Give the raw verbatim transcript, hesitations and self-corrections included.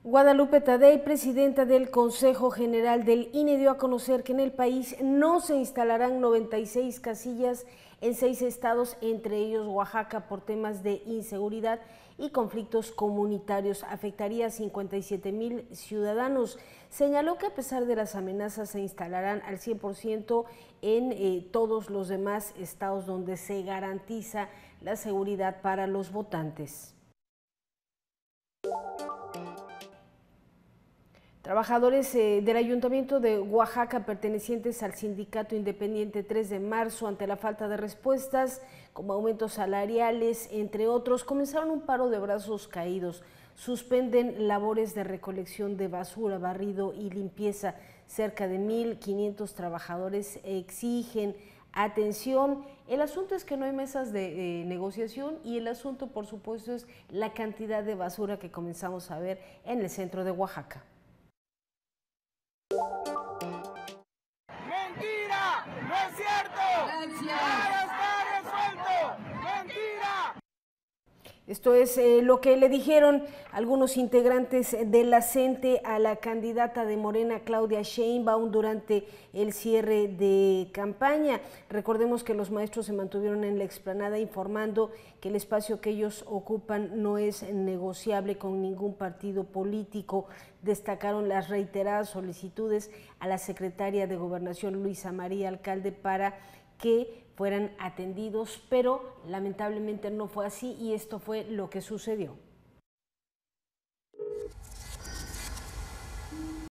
Guadalupe Tadei, presidenta del Consejo General del I N E, dio a conocer que en el país no se instalarán noventa y seis casillas en seis estados, entre ellos Oaxaca, por temas de inseguridad y conflictos comunitarios. Afectaría a cincuenta y siete mil ciudadanos. Señaló que a pesar de las amenazas se instalarán al cien por ciento en eh, todos los demás estados donde se garantiza la seguridad para los votantes. Trabajadores eh, del Ayuntamiento de Oaxaca pertenecientes al Sindicato Independiente tres de marzo, ante la falta de respuestas como aumentos salariales, entre otros, comenzaron un paro de brazos caídos. Suspenden labores de recolección de basura, barrido y limpieza. Cerca de mil quinientos trabajadores exigen atención. El asunto es que no hay mesas de eh, negociación, y el asunto, por supuesto, es la cantidad de basura que comenzamos a ver en el centro de Oaxaca. ¡Mentira! ¡No es cierto! ¡Nada está resuelto! ¡Mentira! Esto es eh, lo que le dijeron algunos integrantes de la CENTE a la candidata de Morena, Claudia Sheinbaum, durante el cierre de campaña. Recordemos que los maestros se mantuvieron en la explanada informando que el espacio que ellos ocupan no es negociable con ningún partido político. Destacaron las reiteradas solicitudes a la secretaria de Gobernación, Luisa María Alcalde, para que fueran atendidos, pero lamentablemente no fue así, y esto fue lo que sucedió.